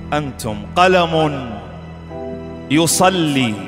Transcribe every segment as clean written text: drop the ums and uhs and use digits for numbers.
أنتم قلم يصلي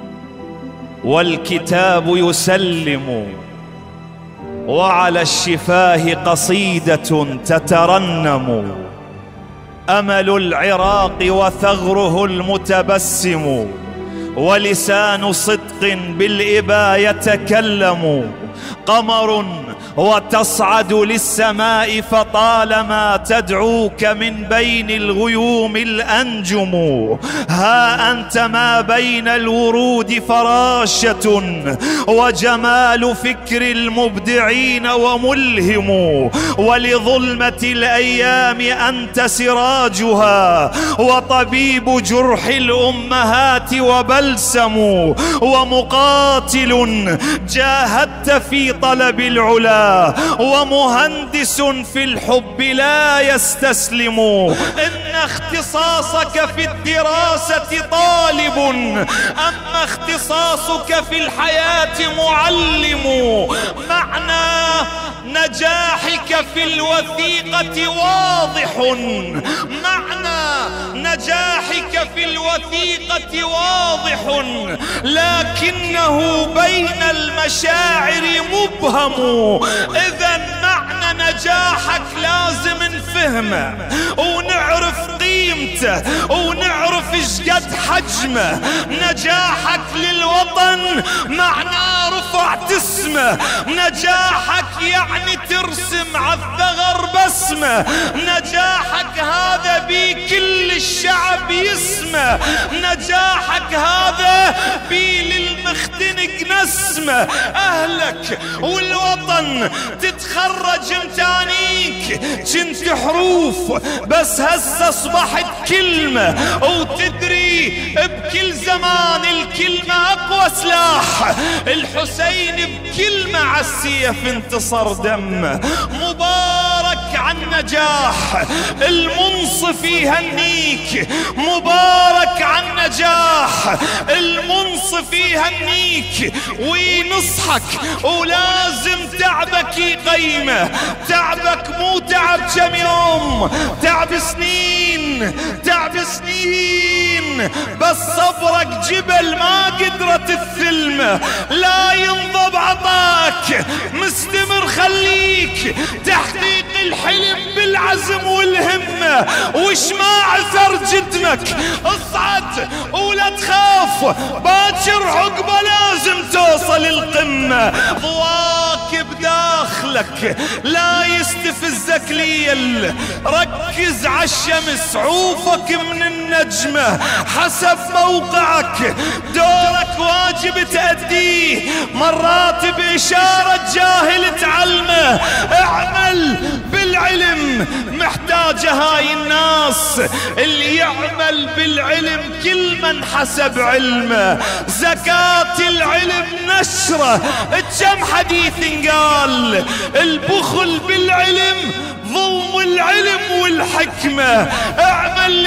والكتاب يسلم، وعلى الشفاه قصيدة تترنم، أمل العراق وثغره المتبسم، ولسان صدق بالإبا يتكلم، قمر وتصعد للسماء فطالما تدعوك من بين الغيوم الأنجم، ها أنت ما بين الورود فراشة وجمال فكر المبدعين وملهم، ولظلمة الأيام أنت سراجها وطبيب جرح الأمهات وبلسم، ومقاتل جاهدت في طلب العلا ومهندس في الحب لا يستسلم، إن اختصاصك في الدراسة طالب أما اختصاصك في الحياة معلم، معنى نجاحك في الوثيقة واضح، معنى نجاحك في الوثيقة واضح، لكنه بين المشاعر مبهم. إذن معنى نجاحك لازم نفهمه ونعرف قيمته ونعرف ايش قد حجمه. نجاحك للوطن معناه رفعت اسمه، نجاحك يعني ترسم على الثغر بسمه، نجاحك هذا بي كل الشعب يسمه، نجاحك هذا بي للمختنق نسمه. أهلك والوطن تتخرج امتانيك كنت حروف، بس هسه اصبحت كلمة، وتدري بكل زمان الكلمة أقوى سلاح. الحسين بكلمة عالسيف انتصر دمه. مبارك عن نجاح المنصف يهنيك، مبارك عن نجاح المنصف يهنيك وينصحك، ولازم تعبك يقيمه. تعبك مو تعب كم يوم، تعب سنين، تعب سنين، بس صبرك جبل ما قدرت الثلمه. لا ينضب عطاك، مستمر خليك، تحقيق الحلم بالعزم والهمه، وش ما عثر جدمك اصعد ولا تخاف، باكر عقبه لازم توصل القمه. ضواك بداخلك لا يستفزك ليل، ركز عالشمس عوفك من النجمه، حسب موقعك دورك واجب تأديه، مرات بإشارة جاهل تعلمه. اعمل بالعلم، محتاجة هاي الناس اللي يعمل بالعلم كل من حسب علمه. زكاة العلم نشره، كم حديث قال البخل بالعلم ظلم العلم والحكمة. اعمل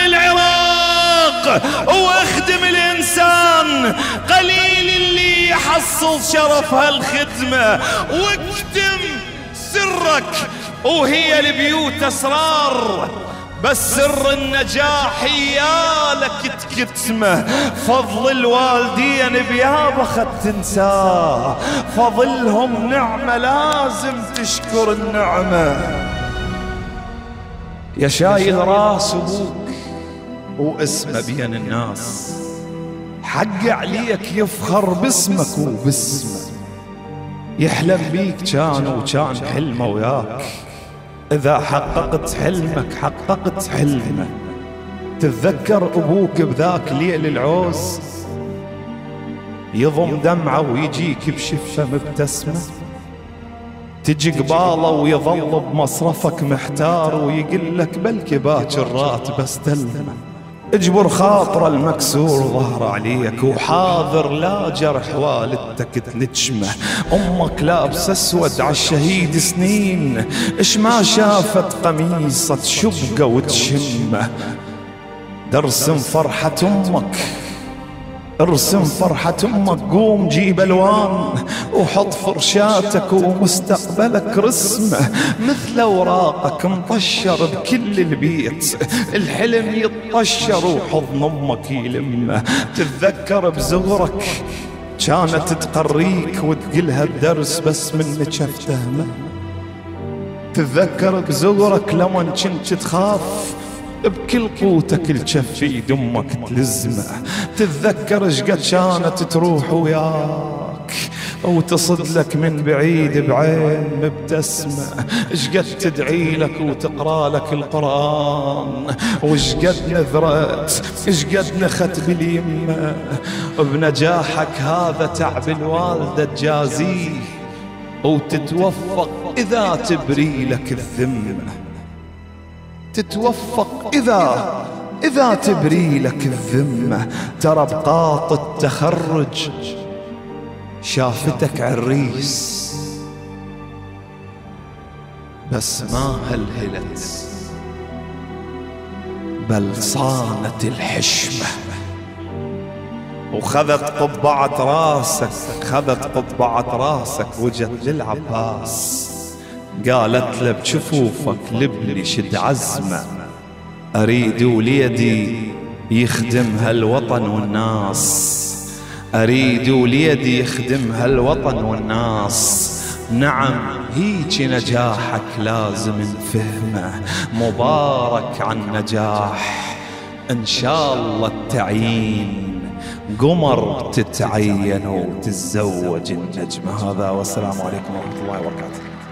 للعراق واخدم الإنسان، قليل اللي يحصل شرف هالخدمة. واكتم سرك وهي البيوت أسرار، بس سر النجاح يالك تكتمه. فضل الوالدين بيابخت تنساه، فضلهم نعمة لازم تشكر النعمة. يا شايل راس ابوك واسمه بين الناس، حق عليك يفخر باسمك وباسمه، يحلم بيك كان وكان حلمه وياك. إذا حققت حلمك حققت حلمه. تتذكر أبوك بذاك ليل العوز يضم دمعه ويجيك بشفة مبتسمة، تجي قباله ويظل بمصرفك محتار ويقول لك بلكي باكر راتب استلمه. اجبر خاطره المكسور ظهر عليك، وحاضر لا جرح والدتك تنجمه. امك لابسه اسود عالشهيد سنين، اش ما شافت قميصه شبقه وتشمه. ترسم فرحة امك ارسم فرحة امك، قوم جيب الوان وحط فرشاتك ومستقبلك رسمه مثل اوراقك مطشر بكل البيت، الحلم يتطشر وحضن امك يلمه. تتذكر بزغرك كانت تقريك وتقلها الدرس بس منك افتهمه. تتذكر بزغرك لمن كنت تخاف بكل قوتك الجف يد امك تلزمه. تتذكر شقد كانت تروح وياك وتصد لك من بعيد بعين مبتسمة، شقد تدعي لك وتقرا لك القرآن، وشقد نذرت شقد نخت باليمة. بنجاحك هذا تعب الوالدة تجازيه وتتوفق إذا تبري لك الذمة. تتوفق إذا تبري لك الذمة. ترى بقاط التخرج شافتك عريس بس ما هلهلت، بل صانت الحشمة وخذت قبعة راسك، خذت قبعة راسك وجت للعباس قالت له بجفوفك لبلي شد عزمه، أريد وليدي يخدم هالوطن والناس، أريد وليدي يخدم هالوطن والناس. نعم هيك نجاحك لازم نفهمه، مبارك عن نجاح إن شاء الله التعيين، قمر تتعين وتتزوج النجمة. هذا والسلام عليكم ورحمة الله وبركاته.